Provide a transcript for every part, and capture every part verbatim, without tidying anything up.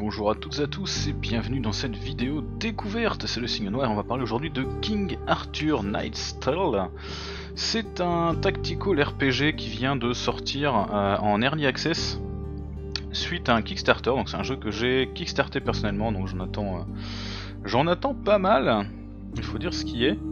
bonjour à toutes et à tous et bienvenue dans cette vidéo découverte. C'est le Signe Noir et on va parler aujourd'hui de King Arthur Knight's Tale. C'est un tactical R P G qui vient de sortir euh, en Early Access suite à un Kickstarter. Donc c'est un jeu que j'ai kickstarté personnellement, donc j'en attends, euh, j'en attends pas mal, il faut dire ce qui est.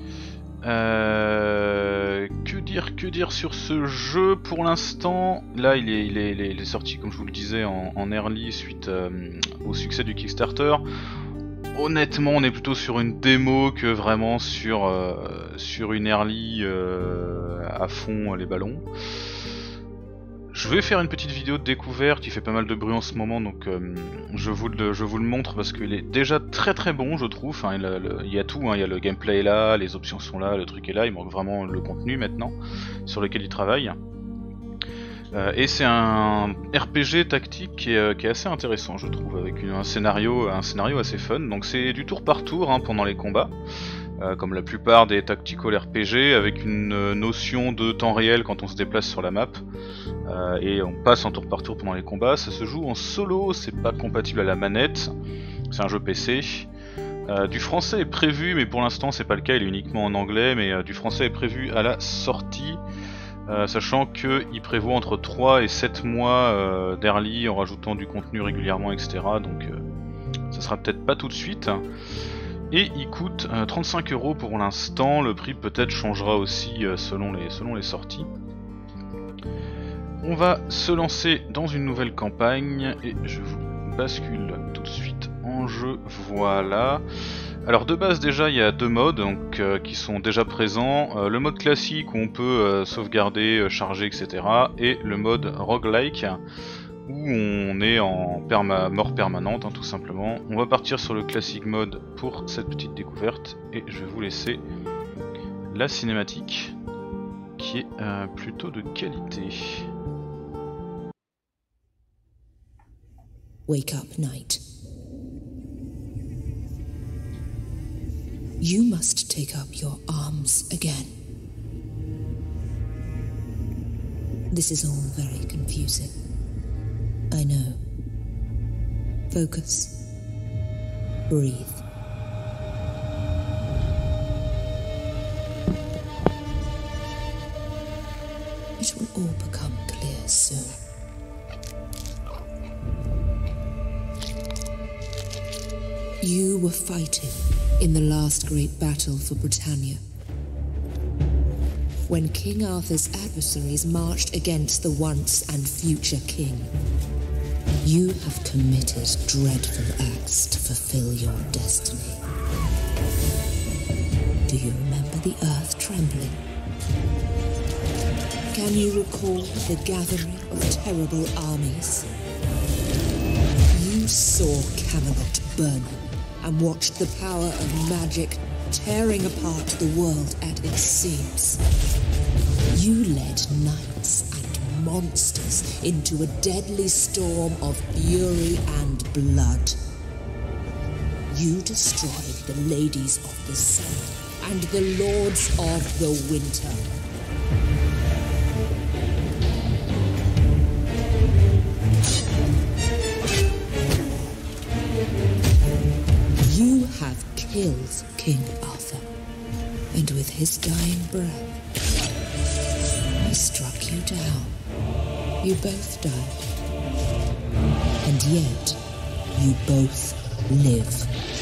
Euh, que dire, que dire sur ce jeu pour l'instant. Là il est, il, est, il, est, il est sorti comme je vous le disais en, en early suite euh, au succès du Kickstarter. Honnêtement on est plutôt sur une démo que vraiment sur, euh, sur une early euh, à fond les ballons. Je vais faire une petite vidéo de découverte, il fait pas mal de bruit en ce moment donc euh, je, vous le, je vous le montre parce qu'il est déjà très très bon je trouve. Enfin, il, a le, il y a tout, hein. Il y a le gameplay est là, les options sont là, le truc est là, il manque vraiment le contenu maintenant sur lequel il travaille. Euh, et c'est un R P G tactique qui est, qui est assez intéressant je trouve, avec une, un, scénario, un scénario assez fun. Donc c'est du tour par tour hein, pendant les combats. Euh, comme la plupart des tactical R P G, avec une euh, notion de temps réel quand on se déplace sur la map, euh, et on passe en tour par tour pendant les combats. Ça se joue en solo, c'est pas compatible à la manette, c'est un jeu P C. Euh, du français est prévu, mais pour l'instant c'est pas le cas, il est uniquement en anglais, mais euh, du français est prévu à la sortie, euh, sachant qu'il prévoit entre trois et sept mois euh, d'early en rajoutant du contenu régulièrement, et cetera. Donc euh, ça sera peut-être pas tout de suite. Et il coûte euh, trente-cinq euros pour l'instant, le prix peut-être changera aussi euh, selon, les, selon les sorties. On va se lancer dans une nouvelle campagne et je vous bascule tout de suite en jeu, voilà. Alors de base déjà il y a deux modes donc, euh, qui sont déjà présents, euh, le mode classique où on peut euh, sauvegarder, euh, charger et cetera. Et le mode roguelike où on est en perma mort permanente hein, tout simplement. On va partir sur le classic mode pour cette petite découverte et je vais vous laisser la cinématique qui est euh, plutôt de qualité. Wake up, Knight. You must take up your arms again. This is all very confusing. I know. Focus. Breathe. It will all become clear soon. You were fighting in the last great battle for Britannia, when King Arthur's adversaries marched against the once and future king. You have committed dreadful acts to fulfill your destiny. Do you remember the earth trembling? Can you recall the gathering of terrible armies? You saw Camelot burning and watched the power of magic tearing apart the world at its seams. You led knights and monsters into a deadly storm of fury and blood. You destroyed the ladies of the sun and the lords of the winter. You have killed King Arthur, and with his dying breath, he struck you down. You both died, and yet you both live.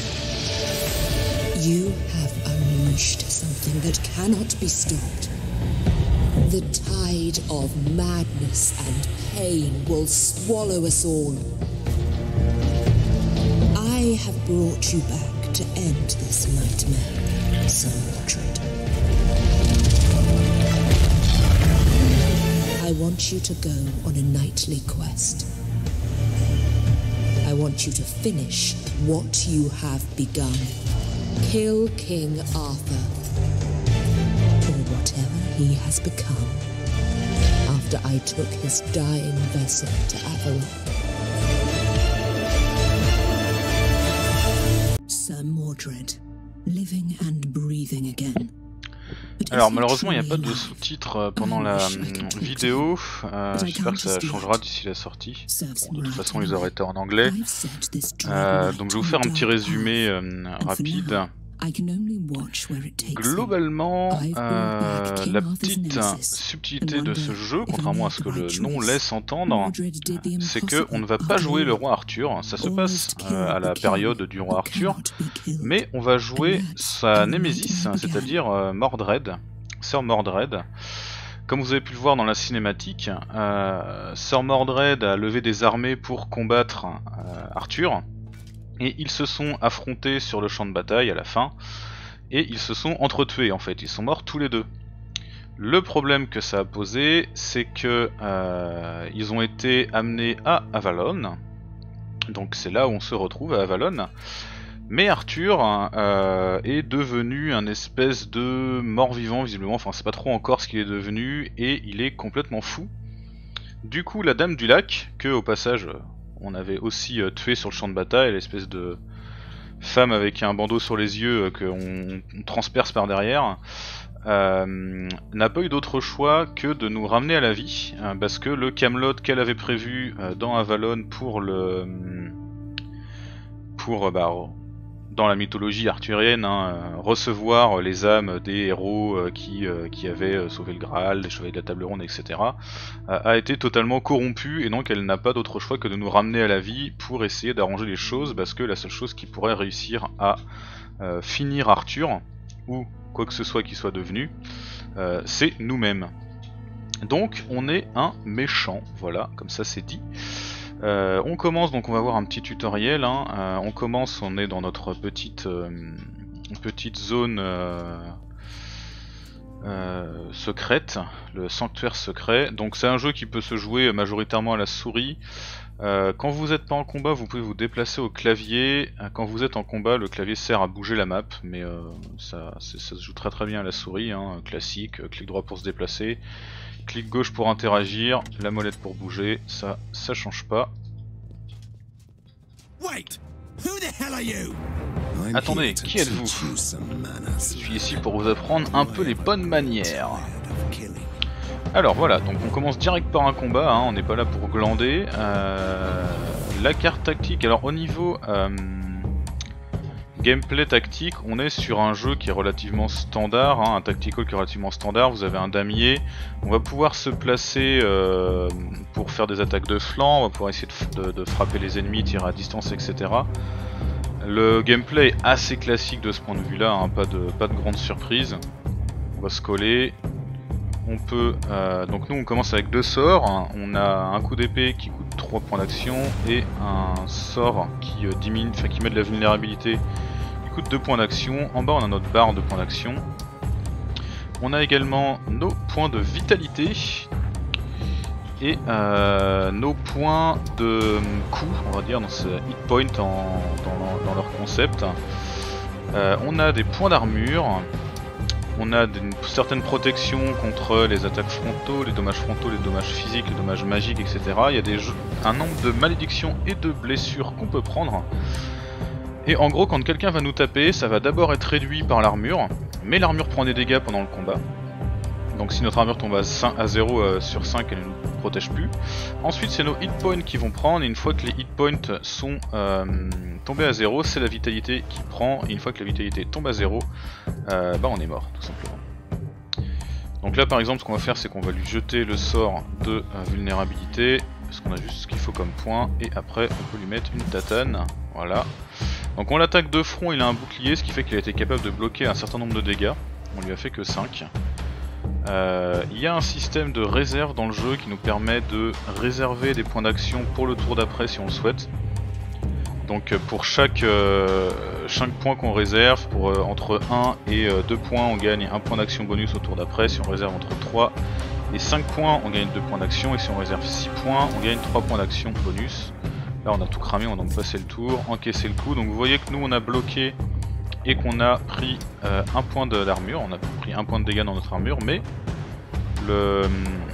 You have unleashed something that cannot be stopped. The tide of madness and pain will swallow us all. I have brought you back to end this nightmare, Sir Mordred. I want you to go on a knightly quest. I want you to finish what you have begun. Kill King Arthur, or whatever he has become, after I took his dying vessel to Avalok. Sir Mordred, living and breathing again. Alors malheureusement il n'y a pas de sous-titres pendant la vidéo, euh, j'espère que ça changera d'ici la sortie. Bon, de toute façon ils auraient été en anglais. Euh, donc je vais vous faire un petit résumé euh, rapide. Globalement, euh, la petite subtilité de ce jeu, contrairement à ce que le nom laisse entendre, c'est qu'on ne va pas jouer le roi Arthur, ça se passe euh, à la période du roi Arthur, mais on va jouer sa némésis, c'est-à-dire euh, Mordred, Sir Mordred. Comme vous avez pu le voir dans la cinématique, euh, Sir Mordred a levé des armées pour combattre euh, Arthur, et ils se sont affrontés sur le champ de bataille à la fin, et ils se sont entretués en fait, ils sont morts tous les deux. Le problème que ça a posé, c'est que euh, ils ont été amenés à Avalon, donc c'est là où on se retrouve à Avalon, mais Arthur euh, est devenu un espèce de mort-vivant visiblement, enfin c'est pas trop encore ce qu'il est devenu, et il est complètement fou. Du coup la Dame du Lac, que au passage on avait aussi euh, tué sur le champ de bataille, l'espèce de femme avec un bandeau sur les yeux euh, qu'on on transperce par derrière, euh, n'a pas eu d'autre choix que de nous ramener à la vie, euh, parce que le Camelot qu'elle avait prévu euh, dans Avalon pour le... pour... Euh, bah, dans la mythologie arthurienne, hein, euh, recevoir les âmes des héros euh, qui, euh, qui avaient euh, sauvé le Graal, les chevaliers de la Table Ronde, et cetera, euh, a été totalement corrompue, et donc elle n'a pas d'autre choix que de nous ramener à la vie pour essayer d'arranger les choses, parce que la seule chose qui pourrait réussir à euh, finir Arthur, ou quoi que ce soit qui soit devenu, euh, c'est nous-mêmes. Donc on est un méchant, voilà, comme ça c'est dit. Euh, on commence, donc on va voir un petit tutoriel, hein. euh, on commence, on est dans notre petite, euh, petite zone euh, euh, secrète, le sanctuaire secret. Donc c'est un jeu qui peut se jouer majoritairement à la souris. Euh, quand vous n'êtes pas en combat, vous pouvez vous déplacer au clavier. Quand vous êtes en combat, le clavier sert à bouger la map, mais euh, ça, ça se joue très très bien à la souris, hein. Classique, clic droit pour se déplacer, clic gauche pour interagir, la molette pour bouger, ça, ça change pas. Attendez, qui êtes-vous? Je suis ici pour vous apprendre un peu les bonnes manières. Alors voilà, donc on commence direct par un combat, hein, on n'est pas là pour glander. Euh, la carte tactique, alors au niveau euh, gameplay tactique, on est sur un jeu qui est relativement standard, hein, un tactical qui est relativement standard. Vous avez un damier, on va pouvoir se placer euh, pour faire des attaques de flanc, on va pouvoir essayer de, de, de frapper les ennemis, tirer à distance, et cetera. Le gameplay est assez classique de ce point de vue là, hein, pas de, pas de grande surprise. On va se coller. On peut, euh, donc nous on commence avec deux sorts, hein. On a un coup d'épée qui coûte trois points d'action et un sort qui euh, diminue, enfin qui met de la vulnérabilité qui coûte deux points d'action. En bas on a notre barre de points d'action. On a également nos points de vitalité et euh, nos points de coup, on va dire, dans ce hit point en, dans, dans leur concept. Euh, on a des points d'armure. On a une certaine protection contre les attaques frontaux, les dommages frontaux, les dommages physiques, les dommages magiques, et cetera. Il y a des jeux, un nombre de malédictions et de blessures qu'on peut prendre. Et en gros, quand quelqu'un va nous taper, ça va d'abord être réduit par l'armure, mais l'armure prend des dégâts pendant le combat. Donc si notre armure tombe à, cinq, à zéro euh, sur cinq, elle ne nous protège plus. Ensuite c'est nos hit points qui vont prendre, et une fois que les hit points sont euh, tombés à zéro, c'est la vitalité qui prend, et une fois que la vitalité tombe à zéro, euh, bah on est mort tout simplement. Donc là par exemple ce qu'on va faire, c'est qu'on va lui jeter le sort de euh, vulnérabilité, parce qu'on a juste ce qu'il faut comme point, et après on peut lui mettre une tatane, voilà. Donc on l'attaque de front, il a un bouclier, ce qui fait qu'il a été capable de bloquer un certain nombre de dégâts, on lui a fait que cinq. Euh, il y a un système de réserve dans le jeu qui nous permet de réserver des points d'action pour le tour d'après si on le souhaite. Donc pour chaque, euh, chaque point qu'on réserve, pour euh, entre un et deux points on gagne un point d'action bonus au tour d'après. Si on réserve entre trois et cinq points on gagne deux points d'action, et si on réserve six points on gagne trois points d'action bonus. Là on a tout cramé, on a donc passé le tour, encaissé le coup. Donc vous voyez que nous on a bloqué et qu'on a pris euh, un point d'armure, on a pris un point de dégâts dans notre armure, mais le,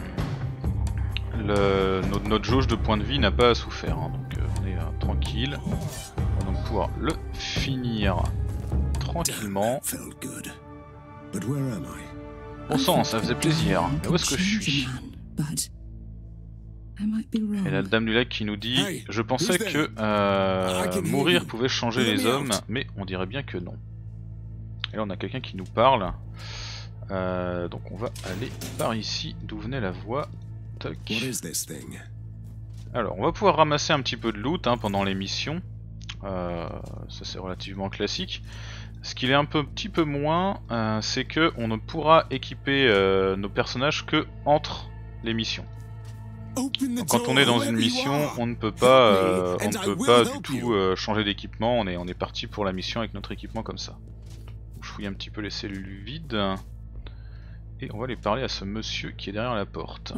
le, notre, notre jauge de points de vie n'a pas souffert, hein, donc euh, on est euh, tranquille, on va donc pouvoir le finir tranquillement. Bon sang, ça faisait plaisir. Mais où est-ce que je suis? Et la dame du lac qui nous dit « Je pensais que euh, mourir pouvait changer les hommes, mais on dirait bien que non. » Et là on a quelqu'un qui nous parle. Euh, donc on va aller par ici, d'où venait la voix. Toc. Alors on va pouvoir ramasser un petit peu de loot hein, pendant les missions. Euh, ça c'est relativement classique. Ce qu'il est un peu, petit peu moins, euh, c'est que on ne pourra équiper euh, nos personnages que entre les missions. Donc, quand on est dans une mission, on ne peut pas, euh, on ne peut pas du tout euh, changer d'équipement. On est, on est parti pour la mission avec notre équipement comme ça. Je fouille un petit peu les cellules vides et on va aller parler à ce monsieur qui est derrière la porte.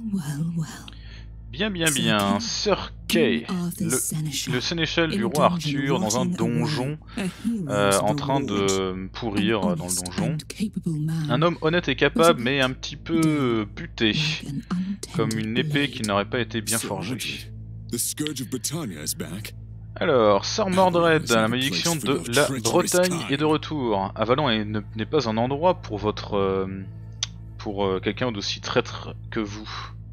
Bien, bien, bien, Sir Kay, le, le sénéchal du roi Arthur dans un donjon, euh, en train de pourrir dans le donjon. Un homme honnête et capable, mais un petit peu buté, comme une épée qui n'aurait pas été bien forgée. Alors, Sir Mordred, la malédiction de la Bretagne est de retour. Avalon n'est pas un endroit pour votre, euh, pour euh, quelqu'un d'aussi traître que vous.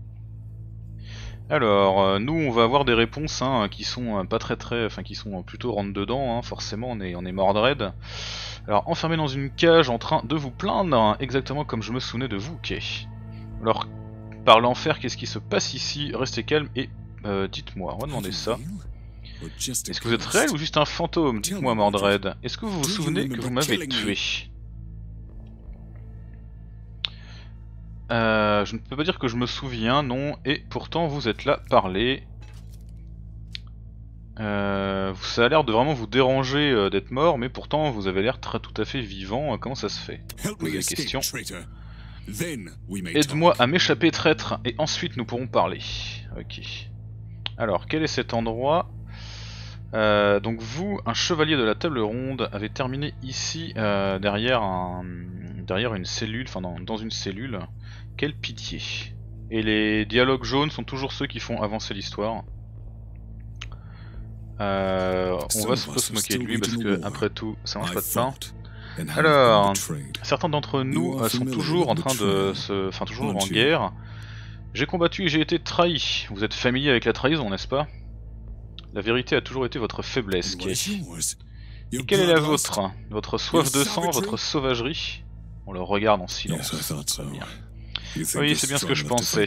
Alors, euh, nous on va avoir des réponses hein, qui sont euh, pas très très, enfin qui sont plutôt rentre dedans, hein, forcément on est, on est Mordred. Alors, enfermé dans une cage en train de vous plaindre, hein, exactement comme je me souvenais de vous, Kay. Alors, par l'enfer, qu'est-ce qui se passe ici? Restez calme et euh, dites-moi, on va demander ça. Est-ce que vous êtes réel ou juste un fantôme? Dites-moi Mordred, est-ce que vous vous souvenez que vous m'avez tué? Euh, je ne peux pas dire que je me souviens, non, et pourtant vous êtes là, parlez. Euh, ça a l'air de vraiment vous déranger euh, d'être mort, mais pourtant vous avez l'air très tout à fait vivant, euh, comment ça se fait? Posez la question. Aide-moi à m'échapper, traître, et ensuite nous pourrons parler. Ok. Alors, quel est cet endroit? euh, Donc vous, un chevalier de la table ronde, avez terminé ici, euh, derrière, un, derrière une cellule, enfin dans, dans une cellule. Quelle pitié. Et les dialogues jaunes sont toujours ceux qui font avancer l'histoire. Euh, on va se, se moquer de lui parce que, après tout, ça mange pas de pain. Alors, certains d'entre nous euh, sont toujours en train de se... Enfin, toujours en guerre. J'ai combattu et j'ai été trahi. Vous êtes familier avec la trahison, n'est-ce pas? La vérité a toujours été votre faiblesse, Kay. Et quelle est la vôtre? Votre soif de sang, votre sauvagerie? On le regarde en silence. Bien. Oui, c'est bien ce que je pensais.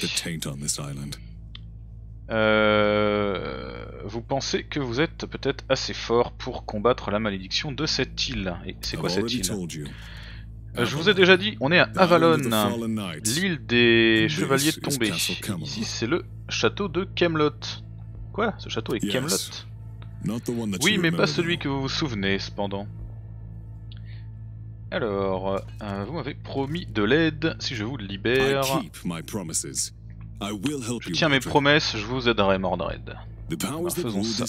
Euh... Vous pensez que vous êtes peut-être assez fort pour combattre la malédiction de cette île. Et c'est quoi cette île? euh, Je vous ai déjà dit, on est à Avalon, l'île des chevaliers tombés. Ici c'est le château de Camelot. Quoi? Ce château est Camelot? Oui, mais pas celui que vous vous souvenez, cependant. Alors, euh, vous m'avez promis de l'aide si je vous libère. Je tiens mes promesses, je vous aiderai, Mordred. Alors, faisons ça.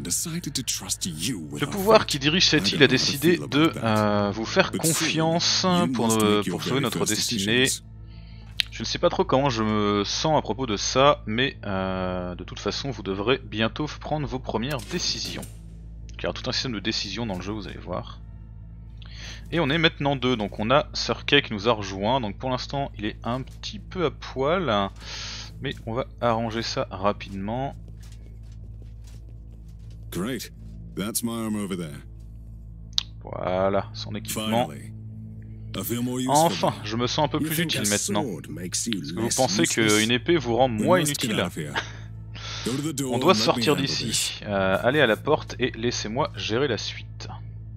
Le pouvoir qui dirige cette île a décidé de euh, vous faire confiance pour, euh, pour sauver notre destinée. Je ne sais pas trop comment je me sens à propos de ça, mais euh, de toute façon, vous devrez bientôt prendre vos premières décisions. Il y a tout un système de décision dans le jeu, vous allez voir. Et on est maintenant deux, donc on a Sir Kay qui nous a rejoint, donc pour l'instant il est un petit peu à poil, mais on va arranger ça rapidement. Voilà, son équipement. Enfin, je me sens un peu plus utile maintenant. Est-ce que vous pensez qu'une épée vous rend moins inutile? On doit sortir d'ici. Euh, allez à la porte et laissez-moi gérer la suite.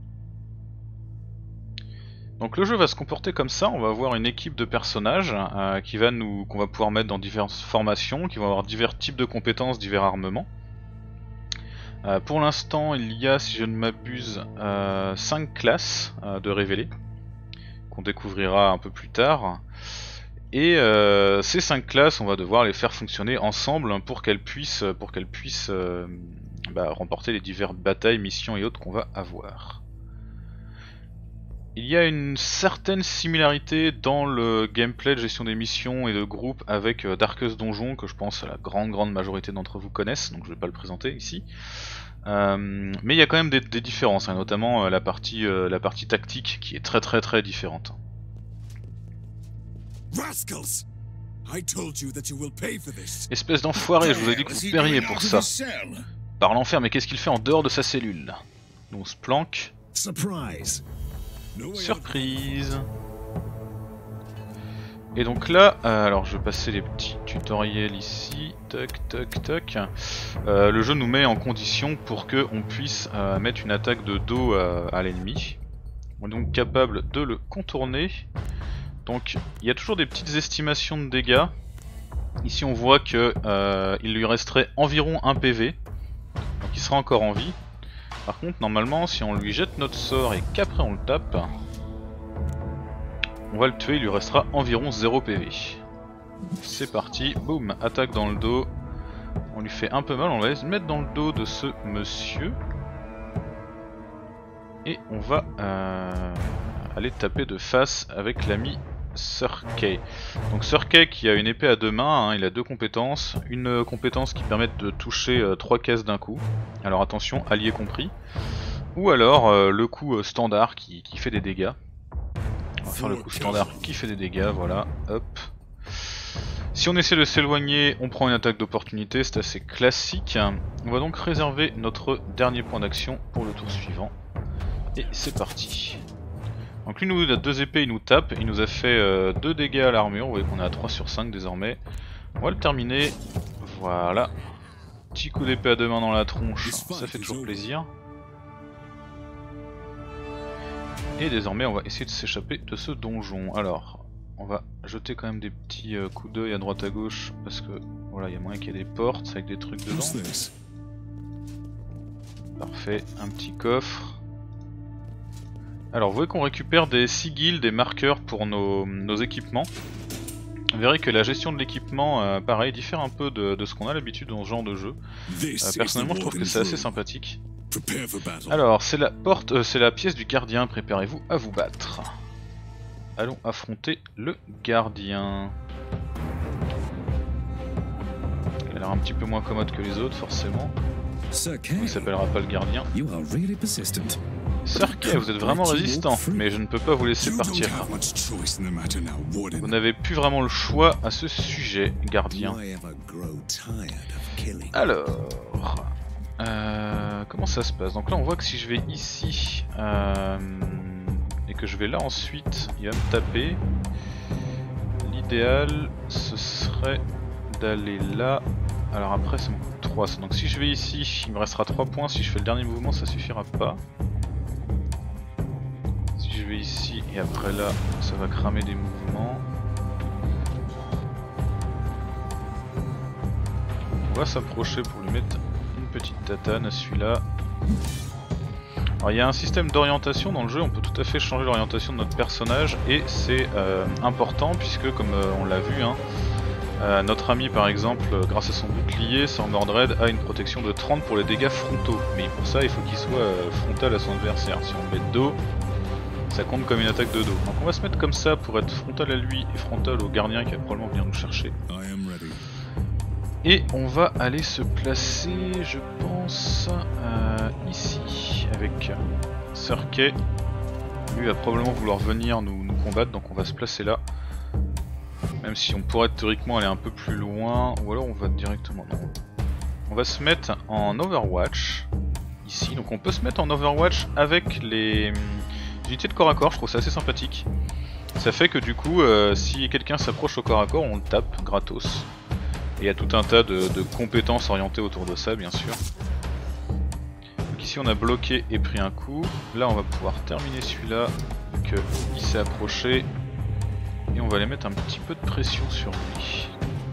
Donc le jeu va se comporter comme ça, on va avoir une équipe de personnages euh, qui va nous, qu'on va pouvoir mettre dans diverses formations, qui vont avoir divers types de compétences, divers armements. Euh, pour l'instant il y a, si je ne m'abuse, euh, cinq classes euh, de révélées, qu'on découvrira un peu plus tard. Et euh, ces cinq classes, on va devoir les faire fonctionner ensemble pour qu'elles puissent, pour qu'elles puissent euh, bah, remporter les diverses batailles, missions et autres qu'on va avoir. Il y a une certaine similarité dans le gameplay de gestion des missions et de groupe avec Darkest Donjon, que je pense la grande grande majorité d'entre vous connaissent, donc je vais pas le présenter ici. Euh, mais il y a quand même des, des différences, hein, notamment euh, la, partie, euh, la partie tactique qui est très très très différente. Rascals! I told you that you will pay for this. Espèce d'enfoiré, je vous ai dit que vous paieriez pour ça. Par l'enfer, mais qu'est-ce qu'il fait en dehors de sa cellule? On se planque. Surprise. Surprise. Et donc là, euh, alors je vais passer les petits tutoriels ici, toc toc toc. Euh, le jeu nous met en condition pour que on puisse euh, mettre une attaque de dos à, à l'ennemi. On est donc capable de le contourner. Donc il y a toujours des petites estimations de dégâts. Ici on voit que euh, il lui resterait environ un P V. Donc il sera encore en vie. Par contre normalement si on lui jette notre sort et qu'après on le tape, on va le tuer, il lui restera environ zéro P V. C'est parti, boum, attaque dans le dos. On lui fait un peu mal, on va se mettre dans le dos de ce monsieur. Et on va euh, aller taper de face avec l'ami Sir Kay. Donc Sir Kay qui a une épée à deux mains, hein, il a deux compétences. Une compétence qui permet de toucher euh, trois caisses d'un coup. Alors attention, allié compris. Ou alors euh, le coup euh, standard qui, qui fait des dégâts. On va faire le coup standard qui fait des dégâts, voilà, hop. Si on essaie de s'éloigner, on prend une attaque d'opportunité, c'est assez classique. On va donc réserver notre dernier point d'action pour le tour suivant. Et c'est parti. Donc lui, il a deux épées, il nous tape, il nous a fait euh, deux dégâts à l'armure, vous voyez qu'on est à trois sur cinq désormais. On va le terminer, voilà. Petit coup d'épée à deux mains dans la tronche, ça fait toujours plaisir. Et désormais on va essayer de s'échapper de ce donjon. Alors, on va jeter quand même des petits euh, coups d'œil à droite à gauche, parce que voilà, il y a moyen qu'il y ait des portes avec des trucs dedans. Parfait, un petit coffre. Alors vous voyez qu'on récupère des sigils, des marqueurs pour nos, nos équipements. Vous verrez que la gestion de l'équipement, euh, pareil, diffère un peu de, de ce qu'on a l'habitude dans ce genre de jeu. Euh, personnellement je trouve que c'est assez sympathique. Alors c'est la porte, euh, c'est la pièce du gardien, préparez-vous à vous battre. Allons affronter le gardien. Il a l'air un petit peu moins commode que les autres forcément. Il s'appellera pas le gardien. Sir Kay, vous êtes vraiment résistant, mais je ne peux pas vous laisser partir. Vous n'avez plus vraiment le choix à ce sujet, gardien. Alors... Euh, comment ça se passe? Donc là on voit que si je vais ici euh, et que je vais là ensuite, il va me taper. L'idéal ce serait d'aller là. Alors après ça me coûte trois. Donc si je vais ici, il me restera trois points. Si je fais le dernier mouvement, ça suffira pas. Si je vais ici et après là, ça va cramer des mouvements. On va s'approcher pour lui mettre petite tatane à celui-là. Alors il y a un système d'orientation dans le jeu, on peut tout à fait changer l'orientation de notre personnage et c'est euh, important puisque comme euh, on l'a vu, hein, euh, notre ami par exemple, grâce à son bouclier, son Mordred a une protection de trente pour les dégâts frontaux. Mais pour ça il faut qu'il soit euh, frontal à son adversaire. Si on le met de dos, ça compte comme une attaque de dos. Donc on va se mettre comme ça pour être frontal à lui et frontal au gardien qui va probablement venir nous chercher. Et on va aller se placer, je pense, euh, ici, avec Sir Kay. Lui va probablement vouloir venir nous, nous combattre, donc on va se placer là. Même si on pourrait théoriquement aller un peu plus loin, ou alors on va directement... Non. On va se mettre en Overwatch, ici. Donc on peut se mettre en Overwatch avec les unités de corps à corps, je trouve ça assez sympathique. Ça fait que du coup, euh, si quelqu'un s'approche au corps à corps, on le tape gratos. Et il y a tout un tas de, de compétences orientées autour de ça, bien sûr. Donc ici on a bloqué et pris un coup. Là on va pouvoir terminer celui-là, que il s'est approché. Et on va aller mettre un petit peu de pression sur lui.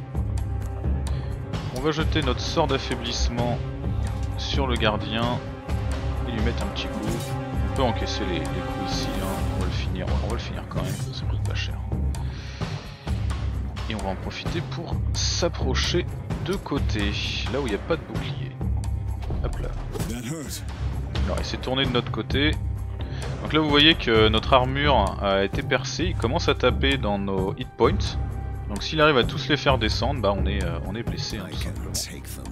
On va jeter notre sort d'affaiblissement sur le gardien et lui mettre un petit coup. On peut encaisser les, les coups ici, hein. On va le finir, on va le finir quand même, ça coûte pas cher. Et on va en profiter pour s'approcher de côté, là où il n'y a pas de bouclier. Hop là. Alors il s'est tourné de notre côté. Donc là vous voyez que notre armure a été percée, il commence à taper dans nos hit points. Donc s'il arrive à tous les faire descendre, bah on est, euh, on est blessé hein, tout simplement.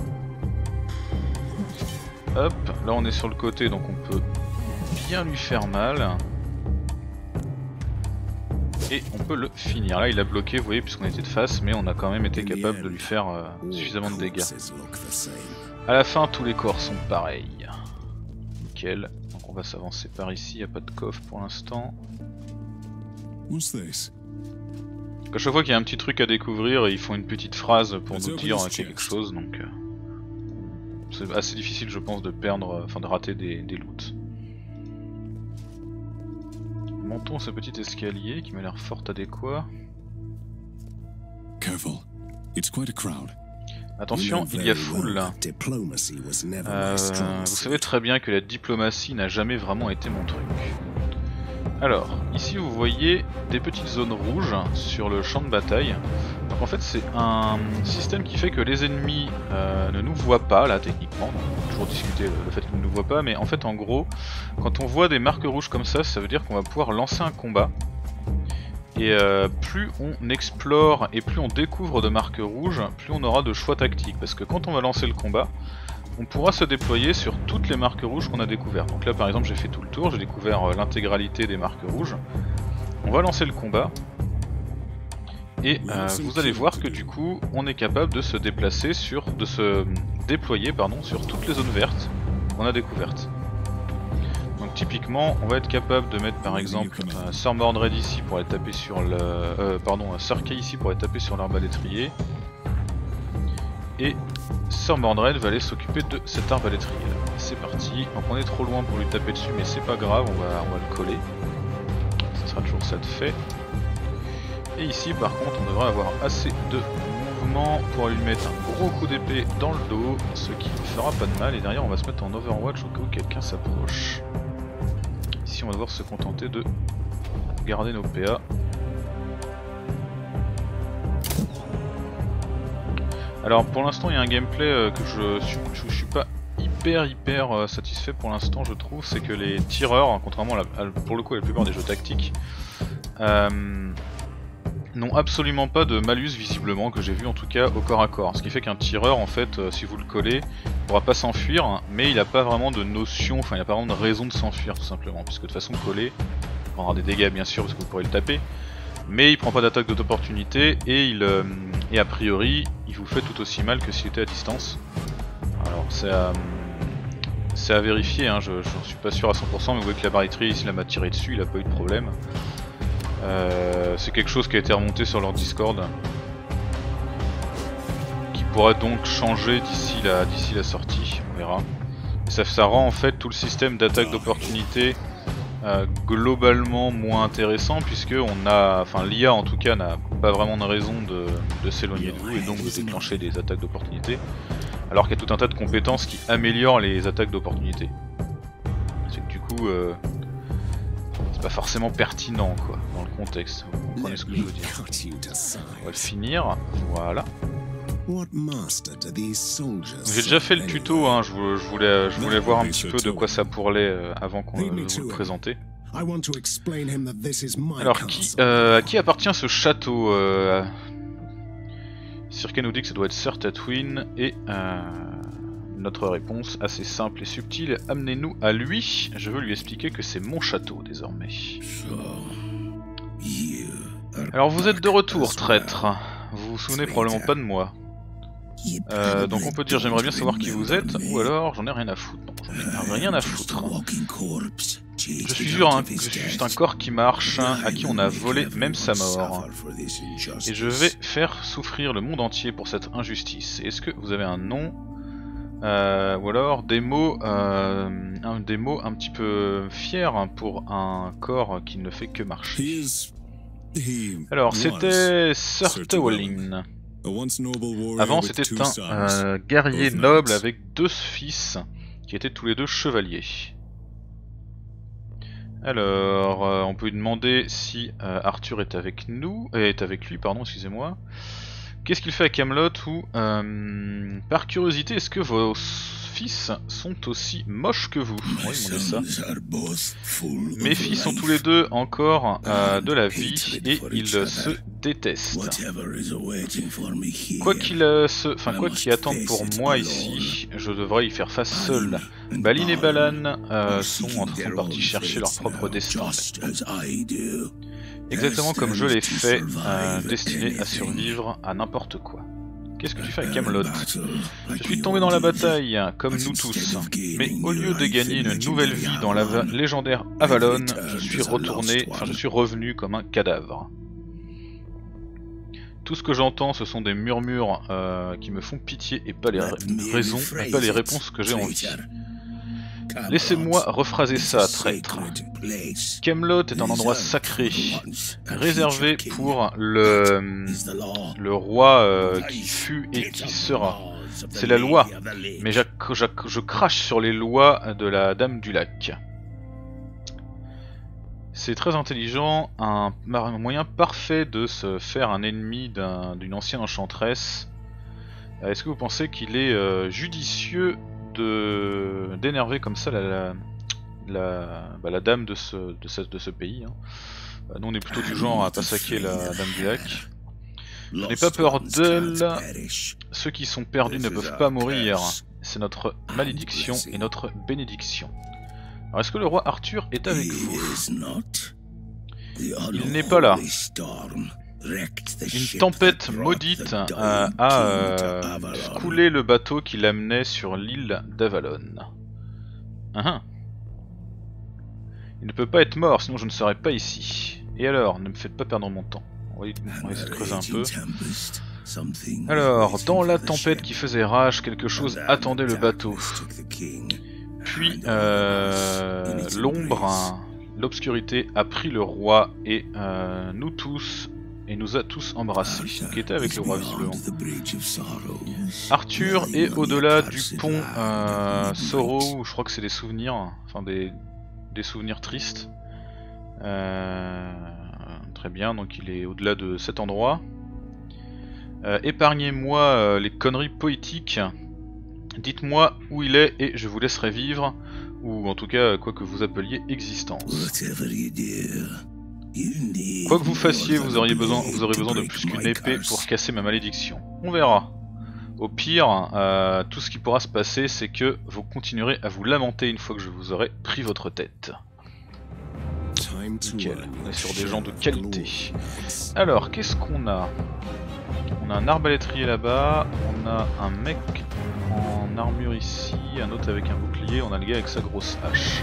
Hop, là on est sur le côté donc on peut bien lui faire mal. et on peut le finir. Là il a bloqué, vous voyez, puisqu'on était de face, mais on a quand même été capable de lui faire euh, suffisamment de dégâts. À la fin, tous les corps sont pareils. Nickel. Donc on va s'avancer par ici, il n'y a pas de coffre pour l'instant. À chaque fois qu'il y a un petit truc à découvrir, ils font une petite phrase pour nous dire qu'il y a quelque chose, donc euh, c'est assez difficile, je pense, de perdre, enfin de rater des, des loots. Montons ce petit escalier qui m'a l'air fort adéquat. Attention, il y a foule là. Euh, vous savez très bien que la diplomatie n'a jamais vraiment été mon truc. Alors, ici vous voyez des petites zones rouges sur le champ de bataille. Donc en fait c'est un système qui fait que les ennemis euh, ne nous voient pas là techniquement. Donc, on peut toujours discuter le, le fait qu'ils ne nous voient pas, mais en fait en gros, quand on voit des marques rouges comme ça, ça veut dire qu'on va pouvoir lancer un combat. Et euh, plus on explore et plus on découvre de marques rouges, plus on aura de choix tactiques. Parce que quand on va lancer le combat, on pourra se déployer sur toutes les marques rouges qu'on a découvertes. Donc là par exemple j'ai fait tout le tour, j'ai découvert euh, l'intégralité des marques rouges. On va lancer le combat. Et euh, vous allez voir que du coup on est capable de se déplacer sur, de se déployer pardon, sur toutes les zones vertes qu'on a découvertes. Donc typiquement on va être capable de mettre par exemple euh, Sir Mordred ici pour aller taper sur le... Euh, pardon, Sir Kay ici pour aller taper sur l'arbalétrier. Et Sir Mordred va aller s'occuper de cet arbalétrier là. C'est parti, donc on est trop loin pour lui taper dessus mais c'est pas grave, on va, on va le coller. Ça sera toujours ça de fait. Et ici par contre on devrait avoir assez de mouvement pour lui mettre un gros coup d'épée dans le dos, ce qui ne fera pas de mal, et derrière on va se mettre en Overwatch au cas où quelqu'un s'approche. Ici on va devoir se contenter de garder nos P A. Alors pour l'instant il y a un gameplay euh, que je suis, je, je suis pas hyper hyper euh, satisfait pour l'instant je trouve, c'est que les tireurs, hein, contrairement à, la, à pour le coup à la plupart des jeux tactiques, euh, n'ont absolument pas de malus visiblement, que j'ai vu en tout cas au corps à corps. Ce qui fait qu'un tireur en fait, euh, si vous le collez, il pourra pas s'enfuir, hein, mais il n'a pas vraiment de notion, enfin il n'a pas vraiment de raison de s'enfuir tout simplement, puisque de toute façon coller, il prendra des dégâts bien sûr parce que vous pourrez le taper, mais il prend pas d'attaque d'opportunité et il euh, et a priori il vous fait tout aussi mal que s'il était à distance. Alors c'est à, c'est à vérifier, hein, je, je suis pas sûr à cent pour cent, mais vous voyez que la barreterie ici la m'a tiré dessus, il a pas eu de problème. Euh, c'est quelque chose qui a été remonté sur leur Discord, qui pourrait donc changer d'ici la, d'ici la sortie, on verra. Et ça, ça rend en fait tout le système d'attaque d'opportunité Euh, globalement moins intéressant, puisque on a, enfin l'I A en tout cas n'a pas vraiment de raison de, de s'éloigner de vous et donc de déclencher des attaques d'opportunité, alors qu'il y a tout un tas de compétences qui améliorent les attaques d'opportunité. C'est que du coup euh, c'est pas forcément pertinent quoi dans le contexte, vous comprenez ce que je veux dire. On va le finir, voilà. J'ai déjà fait le tuto, hein, je, je, voulais, je voulais voir un petit peu de quoi ça pourrait euh, avant qu'on euh, vous le présente. Alors, qui, euh, à qui appartient ce château euh... Sir Kay nous dit que ça doit être Sir Tatooine, et euh, notre réponse assez simple et subtile, amenez-nous à lui, je veux lui expliquer que c'est mon château désormais. Alors vous êtes de retour, traître, vous vous souvenez probablement pas de moi. Euh, donc on peut dire j'aimerais bien savoir qui vous êtes, ou alors j'en ai rien à foutre. Non, j'en ai rien à foutre. Je suis juste un, je suis juste un corps qui marche, à qui on a volé même sa mort. Et je vais faire souffrir le monde entier pour cette injustice. Est-ce que vous avez un nom euh, ou alors des mots, euh, un, des mots un petit peu fiers pour un corps qui ne fait que marcher. Alors c'était Sir Tywelin. Avant c'était un euh, guerrier noble avec deux fils qui étaient tous les deux chevaliers. Alors euh, on peut lui demander si euh, Arthur est avec nous, euh, est avec lui pardon, excusez-moi. Qu'est-ce qu'il fait à Camelot, ou euh, par curiosité, est-ce que vos fils sont aussi moches que vous? On va demander ça. Mes fils sont tous les deux encore euh, de la vie et ils se détestent. Quoi qu'ils euh, se... enfin, quoi qu'ils attendent pour moi ici, je devrais y faire face seul. Balin et Balan euh, sont en train de partir chercher leur propre destin. Exactement comme je l'ai fait, euh, destiné à survivre à n'importe quoi. Qu'est-ce que tu fais avec Camelot? Je suis tombé dans la bataille, comme nous tous, mais au lieu de gagner une nouvelle vie dans la légendaire Avalon, je suis retourné, enfin je suis revenu comme un cadavre. Tout ce que j'entends, ce sont des murmures euh, qui me font pitié et pas les raisons, et pas les réponses que j'ai envie. Laissez-moi rephraser ça, traître. Camelot est un endroit sacré, réservé pour le, le roi euh, qui fut et qui sera. C'est la loi, mais je, je, je crache sur les lois de la Dame du Lac. C'est très intelligent, un, un moyen parfait de se faire un ennemi d'une un, ancienne enchanteresse. Est-ce que vous pensez qu'il est euh, judicieux d'énerver comme ça la, la, la, bah, la dame de ce, de ce, de ce pays hein. Bah, nous on est plutôt du genre à pas saquer la Dame du Lac. Je n'ai pas peur d'elle, ceux qui sont perdus ne peuvent pas mourir, c'est notre malédiction et notre bénédiction. Alors est-ce que le roi Arthur est avec vous? Il n'est pas là. Une tempête maudite euh, a euh, coulé le bateau qui l'amenait sur l'île d'Avalon. Uh -huh. Il ne peut pas être mort, sinon je ne serais pas ici. Et alors, ne me faites pas perdre mon temps. On va essayer de creuser un peu. Alors, dans la tempête qui faisait rage, quelque chose attendait le bateau. Puis, euh, l'ombre, l'obscurité a pris le roi et euh, nous tous... et nous a tous embrassés, donc il était avec le roi visiblement. Arthur est au-delà du pont euh, Sorrow, je crois que c'est des souvenirs, enfin des, des souvenirs tristes. Euh, très bien, donc il est au-delà de cet endroit. Euh, Épargnez-moi euh, les conneries poétiques, dites-moi où il est et je vous laisserai vivre, ou en tout cas quoi que vous appeliez existence. Quoi que vous fassiez, vous auriez besoin, vous aurez besoin de plus qu'une épée pour casser ma malédiction. On verra. Au pire, euh, tout ce qui pourra se passer, c'est que vous continuerez à vous lamenter une fois que je vous aurai pris votre tête. Nickel, on est sur des gens de qualité. Alors, qu'est-ce qu'on a? On a un arbalétrier là-bas, on a un mec en armure ici, un autre avec un bouclier, on a le gars avec sa grosse hache.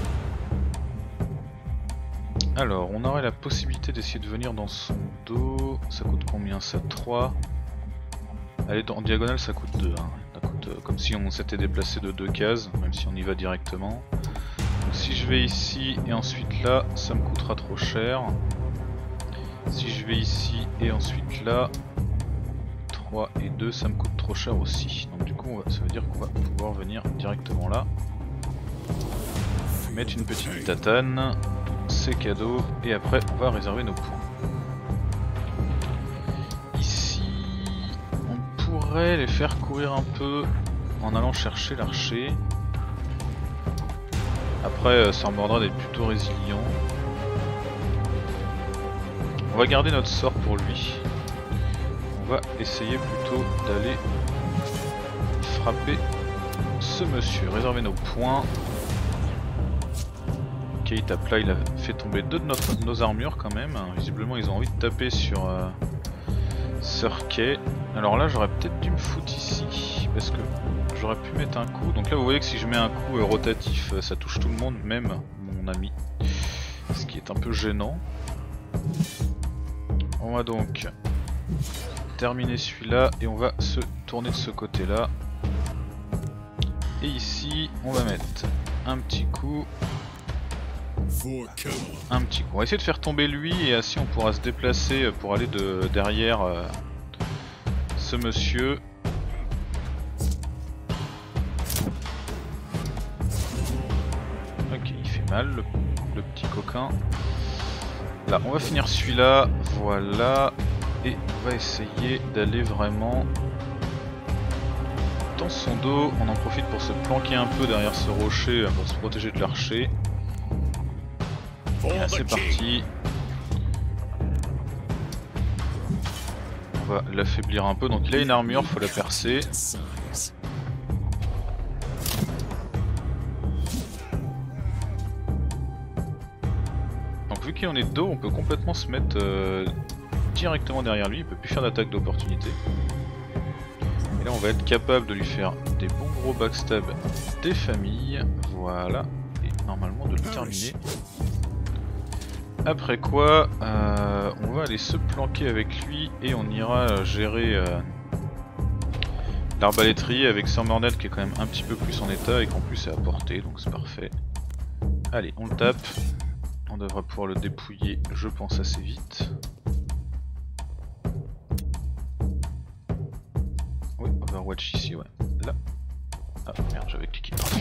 Alors, on aurait la possibilité d'essayer de venir dans son dos. Ça coûte combien ça? Trois. Aller en diagonale, ça coûte deux. Hein. Ça coûte, euh, comme si on s'était déplacé de deux cases, même si on y va directement. Donc, si je vais ici et ensuite là, ça me coûtera trop cher. Si je vais ici et ensuite là, trois et deux, ça me coûte trop cher aussi. Donc du coup, on va, ça veut dire qu'on va pouvoir venir directement là. Mettre une petite tatane. C'est cadeau, et après on va réserver nos points. Ici, on pourrait les faire courir un peu en allant chercher l'archer. Après, Stormordred est plutôt résilient. On va garder notre sort pour lui. On va essayer plutôt d'aller frapper ce monsieur. Réserver nos points. Il tape là, il a fait tomber deux de notre, nos armures quand même. Visiblement ils ont envie de taper sur euh, Sir Kay. Alors là j'aurais peut-être dû me foutre ici parce que j'aurais pu mettre un coup. Donc là vous voyez que si je mets un coup euh, rotatif ça touche tout le monde, même mon ami. Ce qui est un peu gênant. On va donc terminer celui-là et on va se tourner de ce côté là. Et ici on va mettre un petit coup. Un petit coup. On va essayer de faire tomber lui et ainsi on pourra se déplacer pour aller de derrière euh, ce monsieur. Ok, il fait mal le, le petit coquin. Là, on va finir celui-là. Voilà. Et on va essayer d'aller vraiment dans son dos. On en profite pour se planquer un peu derrière ce rocher pour se protéger de l'archer. Et là c'est parti. On va l'affaiblir un peu. Donc il a une armure, faut la percer. Donc Donc vu qu'on est de dos, on peut complètement se mettre euh, directement derrière lui, il peut plus faire d'attaque d'opportunité. Et là on va être capable de lui faire des bons gros backstab des familles, voilà, et normalement de le terminer. Après quoi, euh, on va aller se planquer avec lui et on ira gérer euh, l'arbalétrier avec Sir Mordred qui est quand même un petit peu plus en état et qu'en plus c'est à portée, donc c'est parfait. Allez, on le tape, on devra pouvoir le dépouiller, je pense, assez vite. Oui, Overwatch ici, ouais, là. Ah merde, j'avais cliqué, pardon.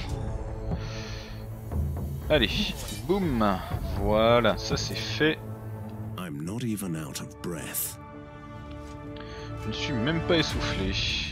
Allez, boum, voilà, ça c'est fait. I'm not even out of breath. Je ne suis même pas essoufflé.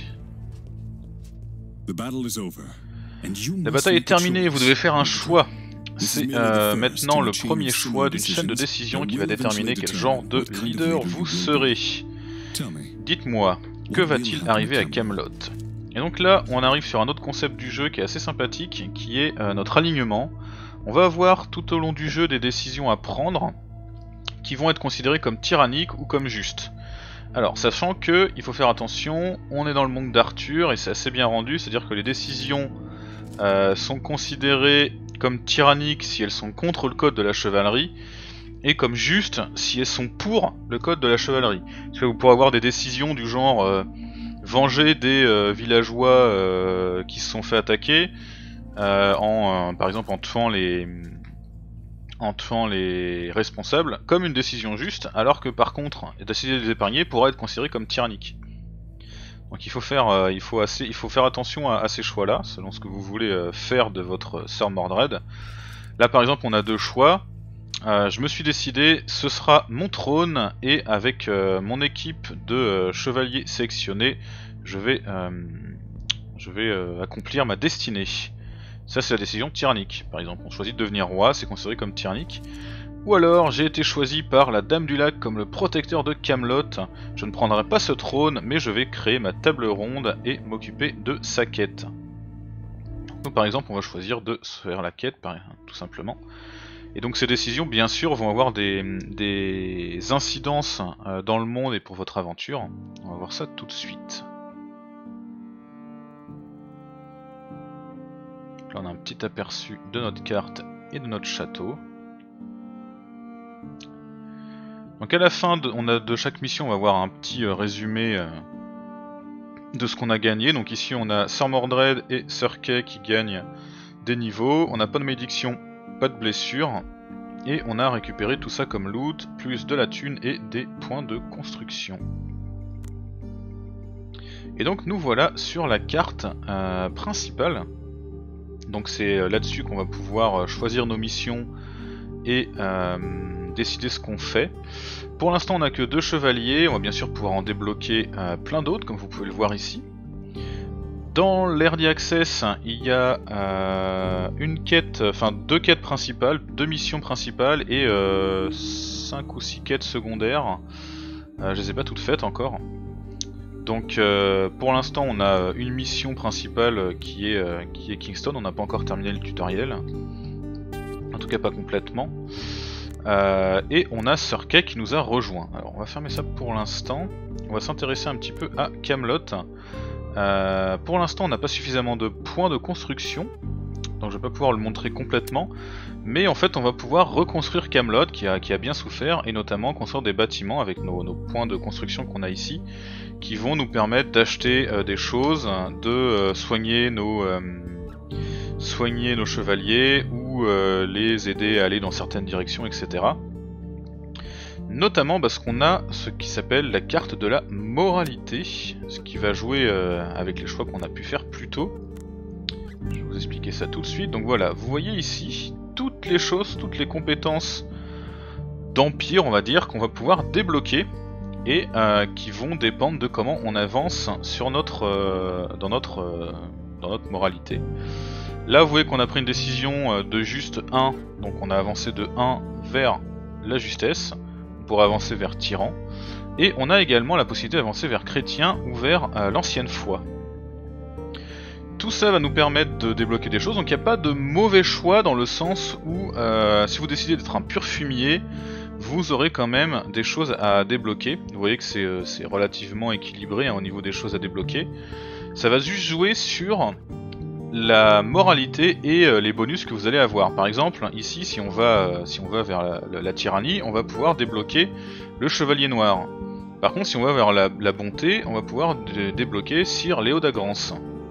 The battle is over, and you La must bataille est make a terminée, vous choice. devez faire un choix. C'est euh, maintenant le premier choix d'une chaîne de décision qui va déterminer quel genre de leader vous serez. Tell me, Dites-moi, que va-t-il arriver à Camelot? Et donc là, on arrive sur un autre concept du jeu qui est assez sympathique, qui est euh, notre alignement. On va avoir tout au long du jeu des décisions à prendre qui vont être considérées comme tyranniques ou comme justes. Alors, sachant que il faut faire attention, on est dans le monde d'Arthur et c'est assez bien rendu, c'est-à-dire que les décisions euh, sont considérées comme tyranniques si elles sont contre le code de la chevalerie et comme justes si elles sont pour le code de la chevalerie. Parce que vous pourrez avoir des décisions du genre euh, venger des euh, villageois euh, qui se sont fait attaquer. Euh, en, euh, par exemple en tuant les en tuant les responsables comme une décision juste, alors que par contre décider de les épargner pourrait être considéré comme tyrannique. Donc il faut faire euh, il faut assez il faut faire attention à, à ces choix là selon ce que vous voulez euh, faire de votre Sir Mordred. Là par exemple on a deux choix. Euh, je me suis décidé, ce sera mon trône et avec euh, mon équipe de euh, chevaliers sélectionnés, je vais euh, je vais euh, accomplir ma destinée. Ça c'est la décision tyrannique. Par exemple, on choisit de devenir roi, c'est considéré comme tyrannique. Ou alors, j'ai été choisi par la Dame du Lac comme le protecteur de Camelot. Je ne prendrai pas ce trône, mais je vais créer ma table ronde et m'occuper de sa quête. Donc par exemple, on va choisir de faire la quête, tout simplement. Et donc ces décisions, bien sûr, vont avoir des, des incidences dans le monde et pour votre aventure. On va voir ça tout de suite. Là on a un petit aperçu de notre carte et de notre château. Donc à la fin de, on a, de chaque mission on va voir un petit euh, résumé euh, de ce qu'on a gagné. Donc ici on a Sir Mordred et Sir Kay qui gagnent des niveaux. On n'a pas de malédiction, pas de blessure. Et on a récupéré tout ça comme loot, plus de la thune et des points de construction. Et donc nous voilà sur la carte euh, principale. Donc c'est là-dessus qu'on va pouvoir choisir nos missions et euh, décider ce qu'on fait. Pour l'instant on n'a que deux chevaliers, on va bien sûr pouvoir en débloquer euh, plein d'autres comme vous pouvez le voir ici. Dans l'Early Access, il y a euh, une quête, enfin deux quêtes principales, deux missions principales et euh, cinq ou six quêtes secondaires. Euh, je les ai pas toutes faites encore. Donc euh, pour l'instant on a une mission principale qui est, euh, qui est Kingston, on n'a pas encore terminé le tutoriel. En tout cas pas complètement. Euh, et on a Sir Kay qui nous a rejoint. Alors on va fermer ça pour l'instant. On va s'intéresser un petit peu à Camelot. Euh, pour l'instant on n'a pas suffisamment de points de construction, donc je vais pas pouvoir le montrer complètement, mais en fait on va pouvoir reconstruire Camelot qui a, qui a bien souffert, et notamment construire des bâtiments avec nos, nos points de construction qu'on a ici, qui vont nous permettre d'acheter euh, des choses, de euh, soigner nos euh, soigner nos chevaliers ou euh, les aider à aller dans certaines directions, et cetera. Notamment parce qu'on a ce qui s'appelle la carte de la moralité, ce qui va jouer euh, avec les choix qu'on a pu faire plus tôt. Je vais vous expliquer ça tout de suite. Donc voilà, vous voyez ici toutes les choses, toutes les compétences d'empire, on va dire, qu'on va pouvoir débloquer et euh, qui vont dépendre de comment on avance sur notre, euh, dans, notre, euh, dans notre moralité. Là vous voyez qu'on a pris une décision de juste un, donc on a avancé de un vers la justesse. Pour avancer vers tyran, et on a également la possibilité d'avancer vers chrétien ou vers euh, l'ancienne foi. tout ça va nous permettre de débloquer des choses, donc il n'y a pas de mauvais choix dans le sens où euh, si vous décidez d'être un pur fumier, vous aurez quand même des choses à débloquer. Vous voyez que c'est euh, relativement équilibré hein, au niveau des choses à débloquer. Ça va juste jouer sur la moralité et euh, les bonus que vous allez avoir. Par exemple, ici, si on va, euh, si on va vers la, la, la tyrannie, on va pouvoir débloquer le chevalier noir. Par contre, si on va vers la, la bonté, on va pouvoir débloquer Sir Léo d'Agrance.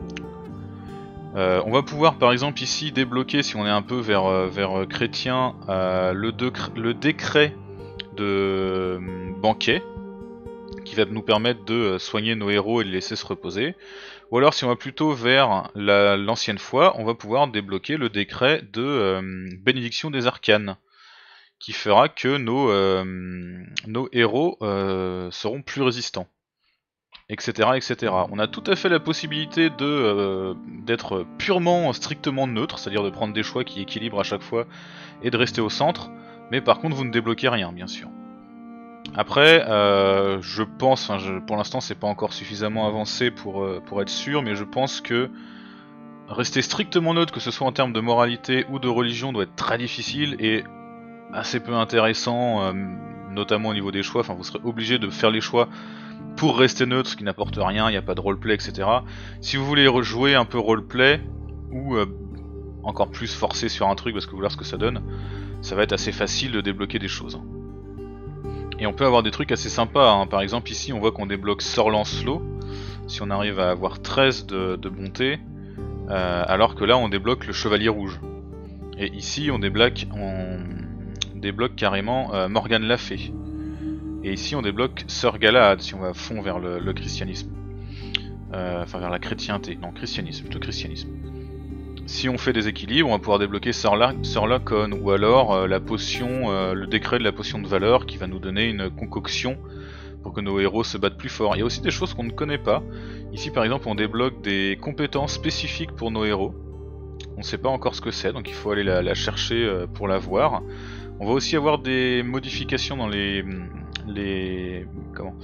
Euh, on va pouvoir par exemple ici débloquer, si on est un peu vers, euh, vers euh, chrétien, euh, le, de, le décret de euh, banquet, qui va nous permettre de euh, soigner nos héros et de les laisser se reposer. Ou alors si on va plutôt vers l'ancienne foi, on va pouvoir débloquer le décret de euh, bénédiction des arcanes, qui fera que nos, euh, nos héros euh, seront plus résistants. Etc, et cetera. On a tout à fait la possibilité de euh, d'être purement, strictement neutre, c'est-à-dire de prendre des choix qui équilibrent à chaque fois et de rester au centre, mais par contre vous ne débloquez rien, bien sûr. Après, euh, je pense, hein, je, pour l'instant c'est pas encore suffisamment avancé pour, euh, pour être sûr, mais je pense que rester strictement neutre, que ce soit en termes de moralité ou de religion, doit être très difficile et assez peu intéressant, euh, notamment au niveau des choix. Enfin, vous serez obligé de faire les choix pour rester neutre, ce qui n'apporte rien, il n'y a pas de roleplay, et cetera. Si vous voulez rejouer un peu roleplay, ou euh, encore plus forcer sur un truc parce que vous voulez voir ce que ça donne, ça va être assez facile de débloquer des choses. Et on peut avoir des trucs assez sympas, hein. Par exemple ici on voit qu'on débloque Sir Lancelot, si on arrive à avoir treize de, de bonté, euh, alors que là on débloque le Chevalier Rouge. Et ici on débloque, on débloque carrément euh, Morgane la Fée. Et ici on débloque Sir Galahad si on va à fond vers le, le christianisme. Euh, enfin vers la chrétienté, non christianisme, plutôt christianisme. Si on fait des équilibres, on va pouvoir débloquer Sir, La Sir Lacon, ou alors euh, la potion, euh, le décret de la potion de valeur qui va nous donner une concoction pour que nos héros se battent plus fort. Il y a aussi des choses qu'on ne connaît pas. Ici par exemple on débloque des compétences spécifiques pour nos héros. On ne sait pas encore ce que c'est, donc il faut aller la, la chercher euh, pour la voir. On va aussi avoir des modifications dans les... les comment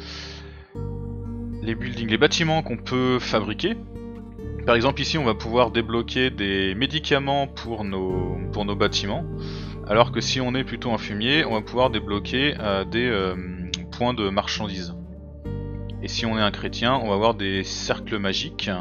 les buildings, les bâtiments qu'on peut fabriquer. Par exemple ici on va pouvoir débloquer des médicaments pour nos, pour nos bâtiments, alors que si on est plutôt un fumier, on va pouvoir débloquer euh, des euh, points de marchandises. Et si on est un chrétien, on va avoir des cercles magiques.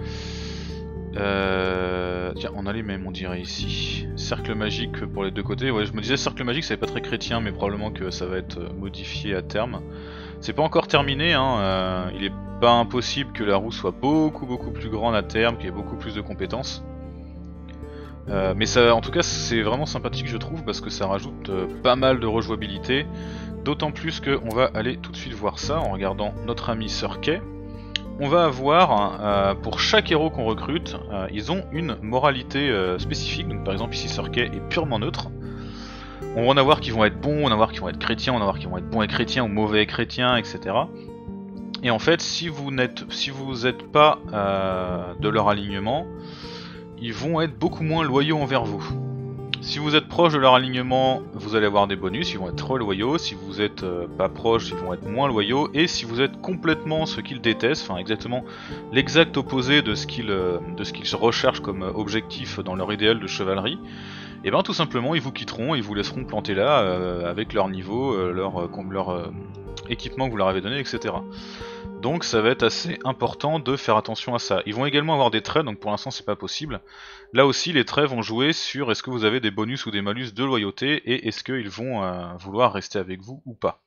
Euh... Tiens, on a les mêmes on dirait ici. Cercle magique pour les deux côtés. Ouais, je me disais cercle magique, ça n'est pas très chrétien, mais probablement que ça va être modifié à terme. C'est pas encore terminé, hein. euh, il est pas impossible que la roue soit beaucoup beaucoup plus grande à terme, qu'il y ait beaucoup plus de compétences. Euh, mais ça, en tout cas, c'est vraiment sympathique, je trouve, parce que ça rajoute euh, pas mal de rejouabilité. D'autant plus qu'on va aller tout de suite voir ça en regardant notre ami Sir Kay. On va avoir, euh, pour chaque héros qu'on recrute, euh, ils ont une moralité euh, spécifique. Donc par exemple ici Sir Kay est purement neutre. On va en avoir qui vont être bons, on va en avoir qui vont être chrétiens, on va en avoir qui vont être bons et chrétiens ou mauvais et chrétiens, et cetera. Et en fait, si vous n'êtes si vous n'êtes pas euh, de leur alignement, ils vont être beaucoup moins loyaux envers vous. Si vous êtes proche de leur alignement, vous allez avoir des bonus, ils vont être trop loyaux. Si vous êtes euh, pas proche, ils vont être moins loyaux. Et si vous êtes complètement ce qu'ils détestent, enfin exactement l'exact opposé de ce qu'ils euh, de ce qu'ils recherchent comme objectif dans leur idéal de chevalerie, et bien tout simplement ils vous quitteront, ils vous laisseront planter là euh, avec leur niveau, euh, leur, euh, leur euh, équipement que vous leur avez donné, et cetera. Donc ça va être assez important de faire attention à ça. Ils vont également avoir des traits, donc pour l'instant c'est pas possible. Là aussi les traits vont jouer sur est-ce que vous avez des bonus ou des malus de loyauté et est-ce qu'ils vont euh, vouloir rester avec vous ou pas.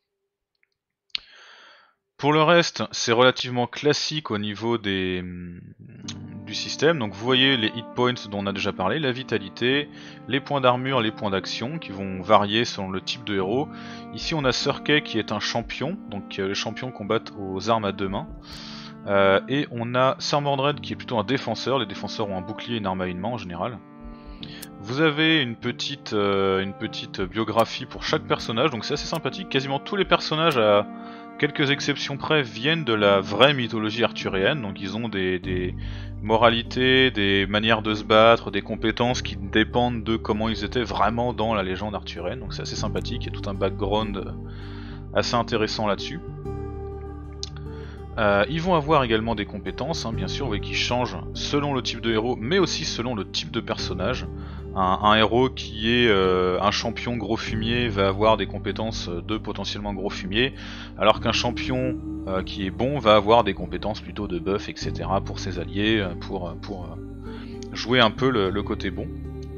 Pour le reste, c'est relativement classique au niveau des, du système. Donc vous voyez les hit points dont on a déjà parlé, la vitalité, les points d'armure, les points d'action qui vont varier selon le type de héros. Ici on a Sir Kay qui est un champion, donc euh, les champions combattent aux armes à deux mains. Euh, et on a Sir Mordred qui est plutôt un défenseur, les défenseurs ont un bouclier et une arme à une main en général. Vous avez une petite, euh, une petite biographie pour chaque personnage, donc c'est assez sympathique. Quasiment tous les personnages, à quelques exceptions près, viennent de la vraie mythologie arthurienne, donc ils ont des, des moralités, des manières de se battre, des compétences qui dépendent de comment ils étaient vraiment dans la légende arthurienne, donc c'est assez sympathique, il y a tout un background assez intéressant là-dessus. Euh, ils vont avoir également des compétences, hein, bien sûr, vous voyez qui changent selon le type de héros, mais aussi selon le type de personnage. Un, un héros qui est euh, un champion gros fumier va avoir des compétences de potentiellement gros fumier, alors qu'un champion euh, qui est bon va avoir des compétences plutôt de buff, et cetera pour ses alliés, pour, pour euh, jouer un peu le, le côté bon.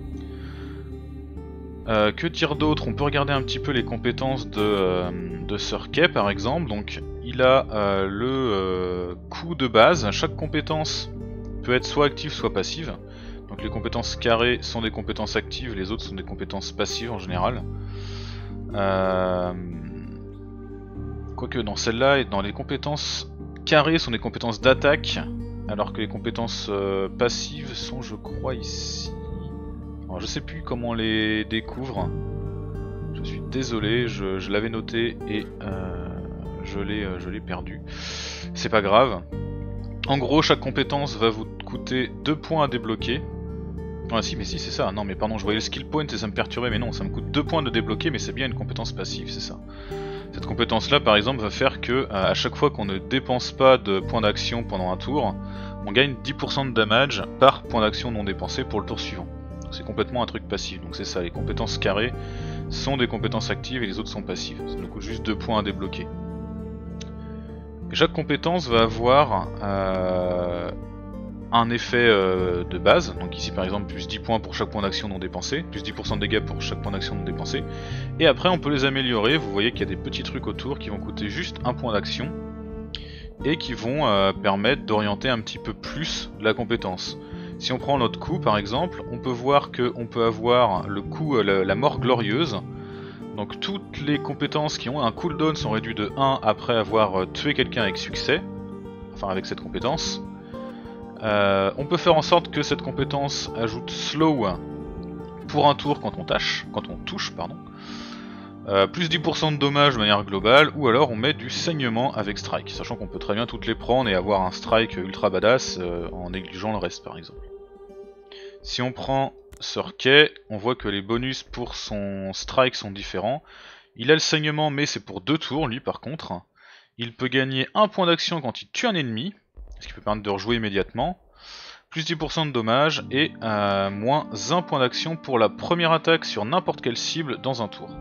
Euh, que dire d'autre? On peut regarder un petit peu les compétences de, euh, de Sir Kay par exemple. Donc il a euh, le euh, coup de base. Chaque compétence peut être soit active soit passive. Donc les compétences carrées sont des compétences actives, les autres sont des compétences passives en général. Euh... Quoique dans celle-là et dans les compétences carrées sont des compétences d'attaque, alors que les compétences euh, passives sont je crois ici. Alors, je sais plus comment on les découvre. Je suis désolé, je, je l'avais noté et euh, je l'ai euh, je l'ai perdu. C'est pas grave. En gros, chaque compétence va vous coûter deux points à débloquer. Ah si, mais si, c'est ça. Non, mais pardon, je voyais le skill point et ça me perturbait, mais non, ça me coûte deux points de débloquer, mais c'est bien une compétence passive, c'est ça. Cette compétence-là, par exemple, va faire que euh, à chaque fois qu'on ne dépense pas de points d'action pendant un tour, on gagne dix pour cent de damage par point d'action non dépensé pour le tour suivant. C'est complètement un truc passif, donc c'est ça, les compétences carrées sont des compétences actives et les autres sont passives. Ça nous coûte juste deux points à débloquer. Et chaque compétence va avoir euh, un effet euh, de base, donc ici par exemple plus dix points pour chaque point d'action non dépensé, plus dix pour cent de dégâts pour chaque point d'action non dépensé, et après on peut les améliorer. Vous voyez qu'il y a des petits trucs autour qui vont coûter juste un point d'action, et qui vont euh, permettre d'orienter un petit peu plus la compétence. Si on prend notre coup par exemple, on peut voir qu'on peut avoir le coup, euh, la, la mort glorieuse. Donc toutes les compétences qui ont un cooldown sont réduites de un après avoir euh, tué quelqu'un avec succès, enfin avec cette compétence. Euh, on peut faire en sorte que cette compétence ajoute slow pour un tour quand on tâche, quand on touche, pardon. Euh, plus dix pour cent de dommages de manière globale, ou alors on met du saignement avec strike, sachant qu'on peut très bien toutes les prendre et avoir un strike ultra badass euh, en négligeant le reste par exemple. Si on prend Sir Kay, on voit que les bonus pour son strike sont différents. Il a le saignement mais c'est pour deux tours lui par contre. Il peut gagner un point d'action quand il tue un ennemi, ce qui peut permettre de rejouer immédiatement. Plus dix pour cent de dommages et euh, moins un point d'action pour la première attaque sur n'importe quelle cible dans un tour.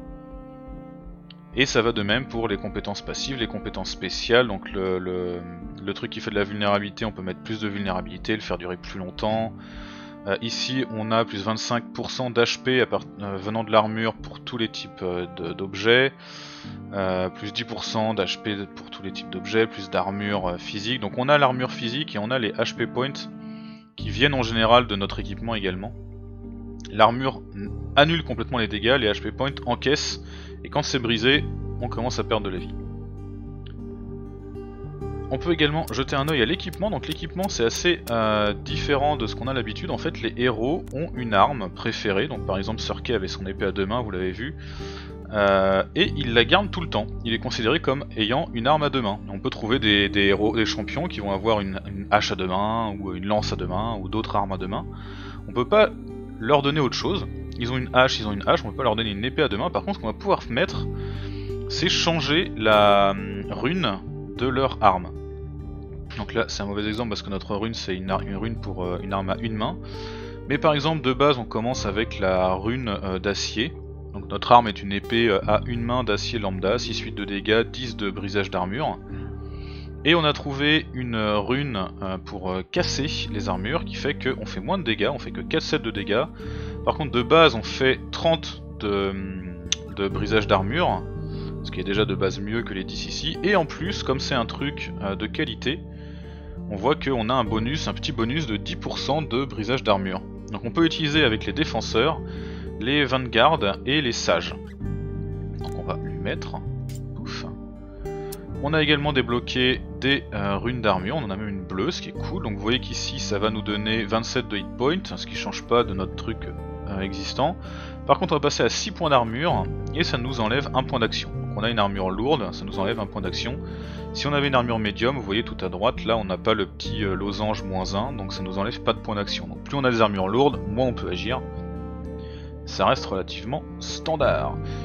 Et ça va de même pour les compétences passives, les compétences spéciales, donc le, le, le truc qui fait de la vulnérabilité, on peut mettre plus de vulnérabilité, le faire durer plus longtemps. Euh, ici on a plus vingt-cinq pour cent d'H P à part, euh, venant de l'armure pour tous les types euh, d'objets, euh, plus dix pour cent d'H P pour tous les types d'objets, plus d'armure euh, physique. Donc on a l'armure physique et on a les H P points qui viennent en général de notre équipement également. L'armure annule complètement les dégâts, les H P points encaissent, et quand c'est brisé, on commence à perdre de la vie. On peut également jeter un œil à l'équipement. Donc l'équipement c'est assez euh, différent de ce qu'on a l'habitude. En fait les héros ont une arme préférée. Donc par exemple Sir Kay avait son épée à deux mains, vous l'avez vu. Euh, et il la garde tout le temps. Il est considéré comme ayant une arme à deux mains. On peut trouver des, des héros, des champions qui vont avoir une, une hache à deux mains, ou une lance à deux mains, ou d'autres armes à deux mains. On peut pas leur donner autre chose. Ils ont une hache, ils ont une hache, on peut pas leur donner une épée à deux mains. Par contre ce qu'on va pouvoir mettre, c'est changer la hum, rune de leur arme. Donc là c'est un mauvais exemple parce que notre rune c'est une, une rune pour euh, une arme à une main. Mais par exemple de base on commence avec la rune euh, d'acier. Donc notre arme est une épée euh, à une main d'acier lambda, six huit de dégâts, dix de brisage d'armure. Et on a trouvé une rune euh, pour euh, casser les armures qui fait qu'on fait moins de dégâts, on fait que quatre sept de dégâts. Par contre de base on fait trente de, de brisage d'armure, ce qui est déjà de base mieux que les dix ici. Et en plus comme c'est un truc euh, de qualité, on voit qu'on a un bonus, un petit bonus de dix pour cent de brisage d'armure. Donc on peut utiliser avec les défenseurs, les vanguards et les sages. Donc on va lui mettre. Pouf. On a également débloqué des euh, runes d'armure, on en a même une bleue, ce qui est cool. Donc vous voyez qu'ici ça va nous donner vingt-sept de hit point, ce qui change pas de notre truc euh, existant. Par contre on va passer à six points d'armure et ça nous enlève un point d'action. Donc on a une armure lourde, ça nous enlève un point d'action. Si on avait une armure médium, vous voyez tout à droite, là on n'a pas le petit euh, losange moins un, donc ça nous enlève pas de points d'action. Donc plus on a des armures lourdes, moins on peut agir. Ça reste relativement standard.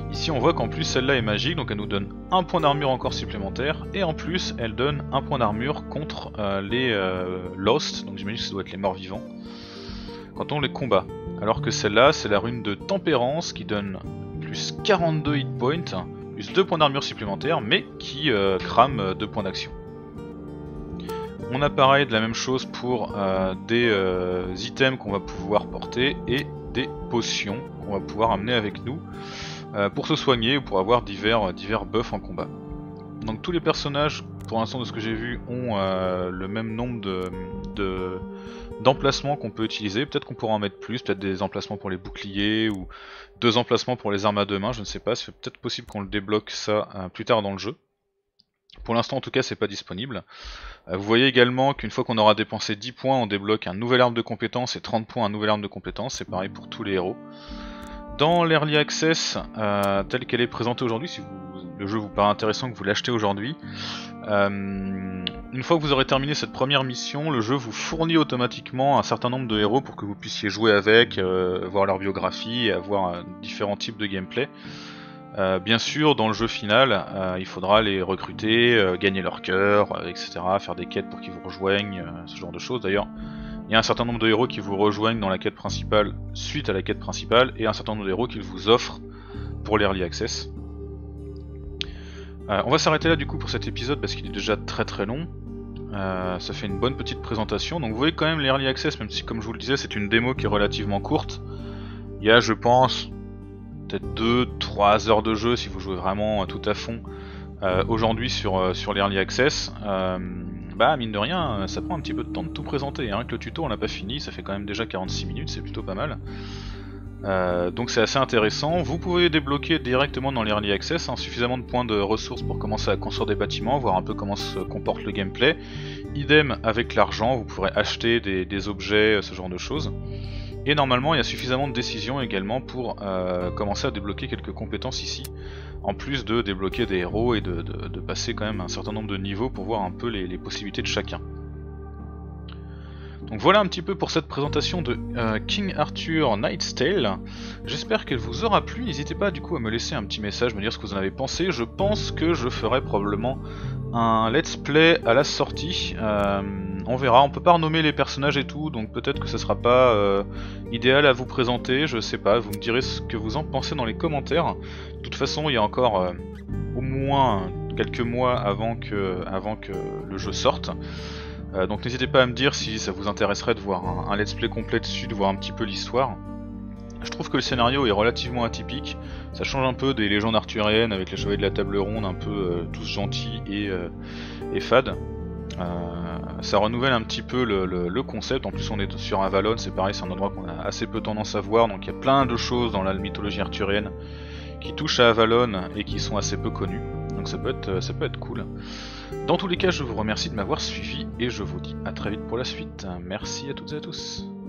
Ici on voit qu'en plus celle-là est magique, donc elle nous donne un point d'armure encore supplémentaire, et en plus elle donne un point d'armure contre euh, les euh, Lost, donc j'imagine que ça doit être les morts vivants, quand on les combat. Alors que celle-là c'est la rune de tempérance qui donne plus quarante-deux hit points, plus deux points d'armure supplémentaires, mais qui euh, crame deux points d'action. On a pareil de la même chose pour euh, des euh, items qu'on va pouvoir porter et des potions qu'on va pouvoir amener avec nous euh, pour se soigner ou pour avoir divers, divers buffs en combat. Donc tous les personnages, pour l'instant de ce que j'ai vu, ont euh, le même nombre de, de, d'emplacements qu'on peut utiliser. Peut-être qu'on pourra en mettre plus, peut-être des emplacements pour les boucliers ou deux emplacements pour les armes à deux mains, je ne sais pas, c'est peut-être possible qu'on le débloque ça euh, plus tard dans le jeu. Pour l'instant en tout cas c'est pas disponible. Euh, vous voyez également qu'une fois qu'on aura dépensé dix points on débloque un nouvel arme de compétence et trente points un nouvel arme de compétence, c'est pareil pour tous les héros. Dans l'Early Access, euh, telle qu'elle est présentée aujourd'hui, si vous, le jeu vous paraît intéressant que vous l'achetez aujourd'hui, euh, une fois que vous aurez terminé cette première mission, le jeu vous fournit automatiquement un certain nombre de héros pour que vous puissiez jouer avec, euh, voir leur biographie et avoir euh, différents types de gameplay. Euh, bien sûr, dans le jeu final, euh, il faudra les recruter, euh, gagner leur cœur, euh, et cetera, faire des quêtes pour qu'ils vous rejoignent, euh, ce genre de choses. D'ailleurs, il y a un certain nombre de héros qui vous rejoignent dans la quête principale suite à la quête principale, et un certain nombre de héros qu'ils vous offrent pour l'Early Access. Euh, on va s'arrêter là du coup pour cet épisode parce qu'il est déjà très très long. Euh, ça fait une bonne petite présentation. Donc vous voyez quand même l'Early Access, même si comme je vous le disais c'est une démo qui est relativement courte. Il y a je pense peut-être deux trois heures de jeu si vous jouez vraiment tout à fond euh, aujourd'hui sur, euh, sur l'Early Access. Euh, bah mine de rien ça prend un petit peu de temps de tout présenter, hein, que le tuto on l'a pas fini, ça fait quand même déjà quarante-six minutes, c'est plutôt pas mal. Euh, donc c'est assez intéressant. Vous pouvez débloquer directement dans l'Early Access hein, suffisamment de points de ressources pour commencer à construire des bâtiments, voir un peu comment se comporte le gameplay. Idem avec l'argent, vous pourrez acheter des, des objets, ce genre de choses. Et normalement il y a suffisamment de décisions également pour euh, commencer à débloquer quelques compétences ici, en plus de débloquer des héros et de, de, de passer quand même un certain nombre de niveaux pour voir un peu les, les possibilités de chacun. Donc voilà un petit peu pour cette présentation de euh, King Arthur Knight's Tale. J'espère qu'elle vous aura plu, n'hésitez pas du coup à me laisser un petit message, me dire ce que vous en avez pensé. Je pense que je ferai probablement un let's play à la sortie, euh, on verra, on peut pas renommer les personnages et tout, donc peut-être que ce sera pas euh, idéal à vous présenter, je sais pas, vous me direz ce que vous en pensez dans les commentaires. De toute façon il y a encore euh, au moins quelques mois avant que, avant que le jeu sorte. Euh, donc n'hésitez pas à me dire si ça vous intéresserait de voir un, un let's play complet dessus, de voir un petit peu l'histoire. Je trouve que le scénario est relativement atypique, ça change un peu des légendes arthuriennes avec les chevaliers de la table ronde un peu euh, tous gentils et, euh, et fades. Euh, ça renouvelle un petit peu le, le, le concept, en plus on est sur Avalon, c'est pareil, c'est un endroit qu'on a assez peu tendance à voir, donc il y a plein de choses dans la mythologie arthurienne qui touchent à Avalon et qui sont assez peu connues, donc ça peut être, ça peut être cool. Dans tous les cas, je vous remercie de m'avoir suivi et je vous dis à très vite pour la suite. Merci à toutes et à tous.